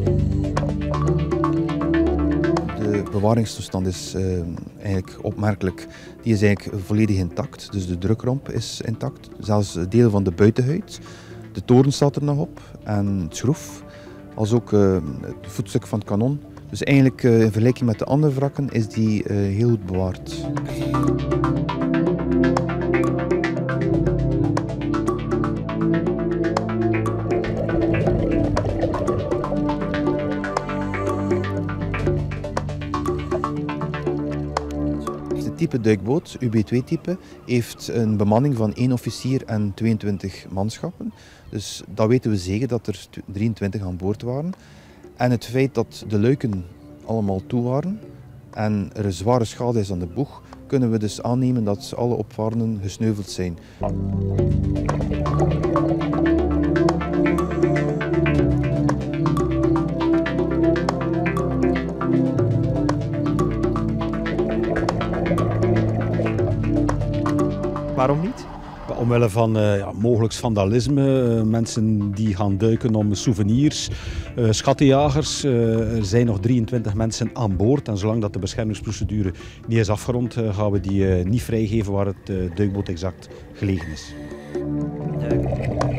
De bewaringstoestand is eigenlijk opmerkelijk. Die is eigenlijk volledig intact, dus de drukromp is intact. Zelfs deel van de buitenhuid. De toren staat er nog op en het schroef, als ook het voetstuk van het kanon. Dus eigenlijk in vergelijking met de andere wrakken is die heel goed bewaard. Het type duikboot, UB2-type, heeft een bemanning van 1 officier en 22 manschappen. Dus dat weten we zeker dat er 23 aan boord waren. En het feit dat de luiken allemaal toe waren en er een zware schade is aan de boeg, kunnen we dus aannemen dat alle opvarenden gesneuveld zijn. Waarom niet? Omwille van mogelijk vandalisme, mensen die gaan duiken om souvenirs, schattenjagers. Er zijn nog 23 mensen aan boord en zolang dat de beschermingsprocedure niet is afgerond, gaan we die niet vrijgeven waar het duikboot exact gelegen is.